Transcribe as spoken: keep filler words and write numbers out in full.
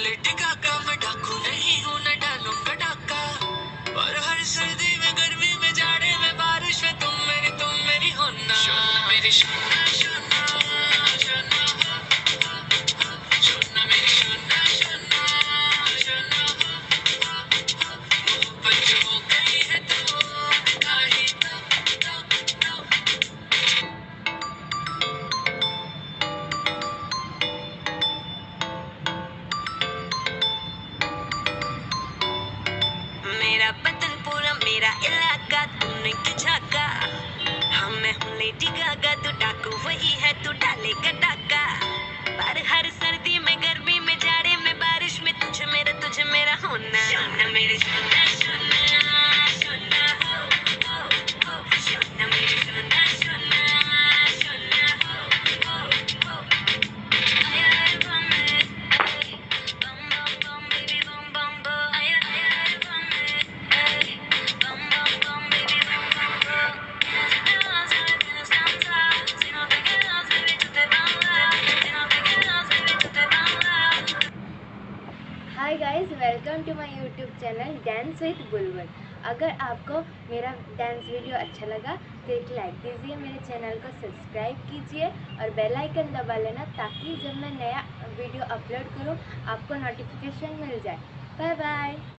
लेटी काका, मैं डाकू नहीं हूँ न डालूंगा डाका। और हर सर्दी में गर्मी में जाड़े में बारिश में तुम मेरी तुम मेरी होना। शोना मेरी शोना शोना शोना शोना मेरी शोना शोना शोना मोहब्बत जो हो गई है तो काहे तो तो तो। मेरा बदन पूरा मेरा इलाका, तूने क्या झाका। हाँ मैं हूँ लेडी गागा, तू डाकू वही है, तू डालेगा डाका। पर हर सर्दी में गर्मी में जाड़े में बारिश में तुझे मेरा तुझे मेरा होना। शोना मेरी शोना शोना शोना हो हो हो शोना मेरी शोना शोना शोना हो हो हो। आया बम ए बम बम बम बेबी बम बम बम। आया आया बम ए bum bum bum baby bum bum bum. Si te vas a ver tienes tanta, si no te quedas baby tú te vas, si no te quedas baby tú te vas. Hi guys, welcome to my YouTube channel dance with Bulbul. अगर आपको मेरा dance video अच्छा लगा तो एक like दीजिए, मेरे channel को सब्सक्राइब कीजिए और बेल आइकन दबा लेना ताकि जब मैं नया वीडियो अपलोड करूं आपको नोटिफिकेशन मिल जाए। Bye bye.